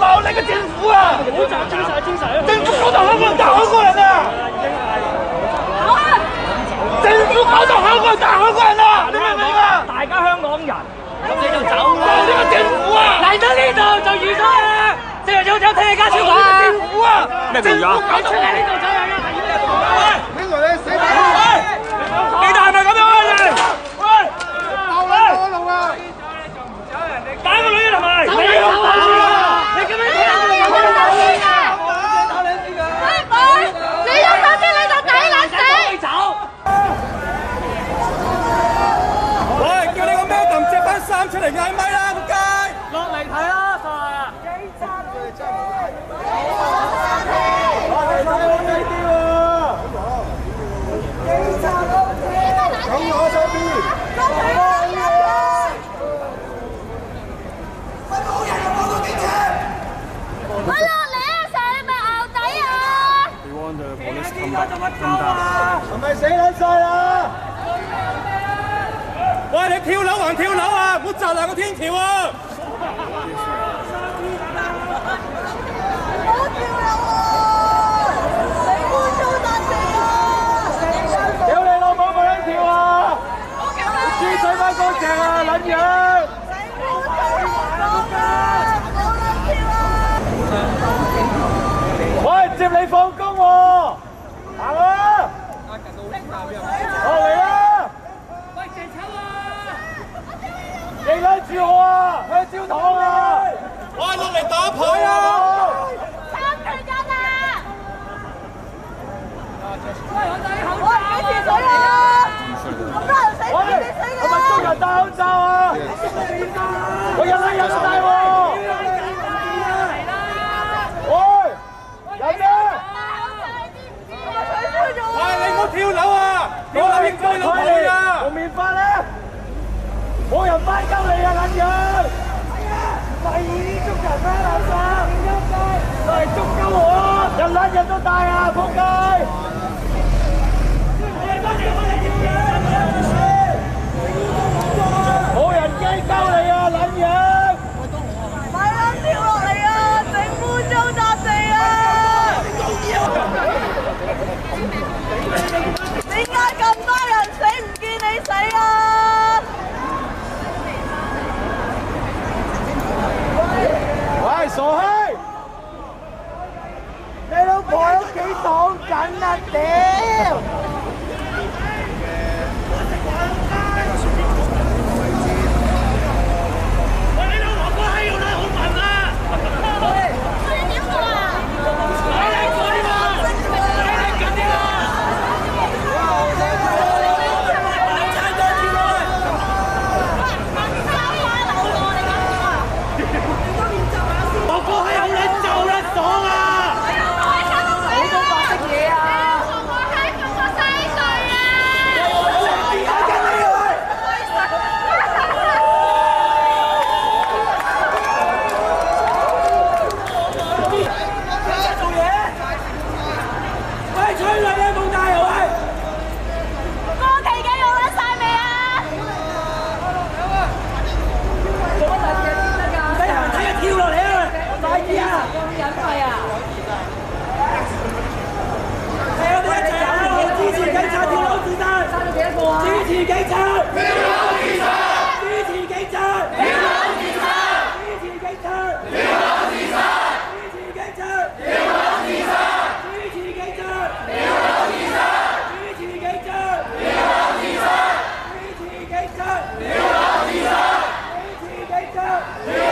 冇你個政府啊！ 好集中晒精神， 政府搞到香港人打香港人啊！政府搞到香港人打香港人啊！你明唔明啊？ 大家香港人，咁你就走啦！ 呢個政府啊！ 嚟到呢度就預咗啦！即係有聽你家超講啊！ 政府啊！ 咩叫咗？搞出嚟呢度就係啊！ 邊個你死鬼？ 你哋係咪咁樣啊？你喂， 鬥你嗰度啊！ 打個女人係咪？你要打你咁樣聽我哋有咩打先啊？打你先㗎！ 你有打先你就抵撚死！ 走！ 喂，叫你個 madam 著翻衫出嚟嗌咪啦，仆街！ 落嚟睇啦，傻啊！ 係咪死撚晒啦？喂，你跳樓還跳樓啊！唔好砸爛個天橋啊！屌你老母冇人跳啊！支水翻乾淨啊，撚樣！喂，接你放工喎！行啦！落嚟啦！ 喂，謝秋啊！ 認撚住我啊！香蕉糖啊！喂，落嚟打牌啊！ 幾時水啊？咁多人死，你死㗎！ 係咪中人戴口罩啊？我人都戴喎！喂，有咩？喂，你唔好跳樓啊！跳樓應該老婆啊！蒙面法咧，冇人翻鳩你啊，撚樣！第二捉人咩垃圾？嚟捉鳩我！人撚人都戴啊，仆街！冇人驚鳩你啊，撚樣！ 快啲跳落嚟啊！整污糟笪地啊！點解咁多人死唔見你死啊？ 喂，傻閪！你老婆喺屋企躺緊啊，屌！ 你